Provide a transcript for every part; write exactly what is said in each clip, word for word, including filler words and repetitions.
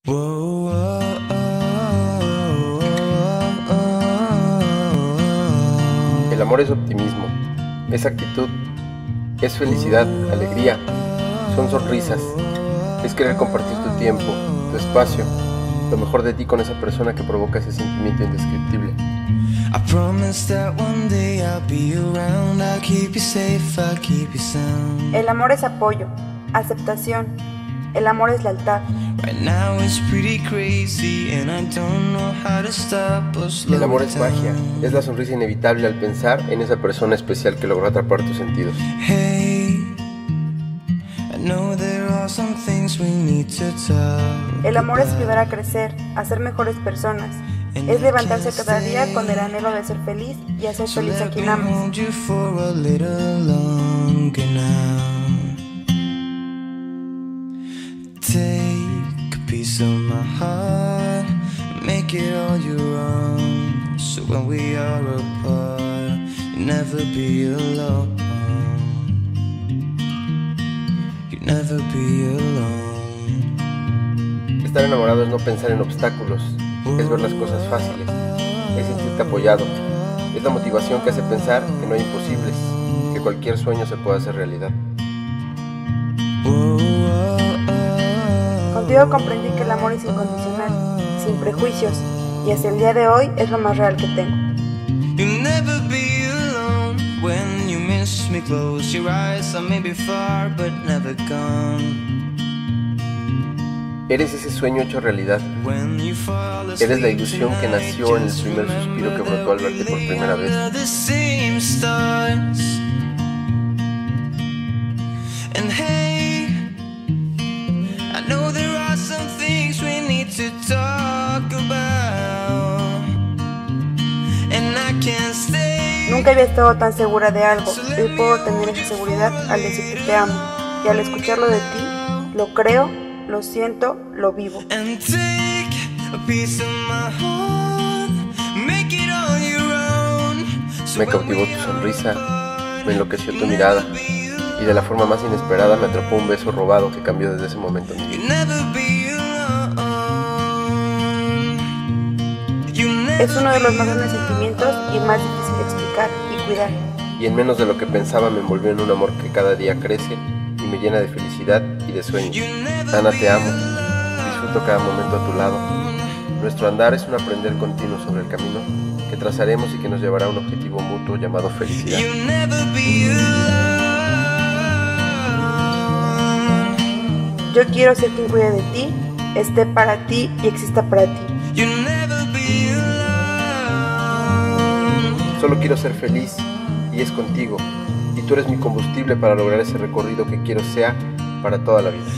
El amor es optimismo, es actitud, es felicidad, alegría, son sonrisas, es querer compartir tu tiempo, tu espacio, lo mejor de ti con esa persona que provoca ese sentimiento indescriptible. El amor es apoyo, aceptación, el amor es lealtad. El amor es magia, es la sonrisa inevitable al pensar en esa persona especial que logró atrapar tus sentidos. El amor es ayudar a crecer, a ser mejores personas. Es levantarse cada día con el anhelo de ser feliz y hacer feliz a quien amas. Take a piece of my heart, make it all your own. So when we are apart, you'll never be alone. You'll never be alone. Estar enamorado es no pensar en obstáculos, es ver las cosas fáciles, es sentirte apoyado, es la motivación que hace pensar que no hay imposibles, que cualquier sueño se puede hacer realidad. Contigo comprendí que el amor es incondicional, sin prejuicios, y hasta el día de hoy es lo más real que tengo. Eres ese sueño hecho realidad. Eres la ilusión que nació en el primer suspiro que brotó al verte por primera vez. Nunca había estado tan segura de algo. Hoy puedo tener esa seguridad al decir que te amo. Y al escucharlo de ti, lo creo, lo siento, lo vivo. Me cautivó tu sonrisa, me enloqueció tu mirada, y de la forma más inesperada me atrapó un beso robado que cambió desde ese momento mi vida. Es uno de los más grandes sentimientos y más difícil de explicar y cuidar. Y en menos de lo que pensaba me envolvió en un amor que cada día crece y me llena de felicidad y de sueños. Ana, te amo, disfruto cada momento a tu lado. Nuestro andar es un aprender continuo sobre el camino que trazaremos y que nos llevará a un objetivo mutuo llamado felicidad. Yo quiero ser quien cuide de ti, esté para ti y exista para ti. Solo quiero ser feliz y es contigo, y tú eres mi combustible para lograr ese recorrido que quiero sea para toda la vida.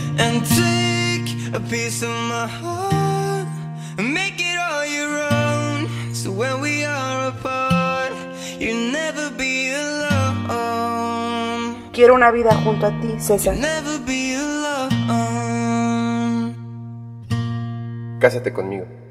Quiero una vida junto a ti, César. Cásate conmigo.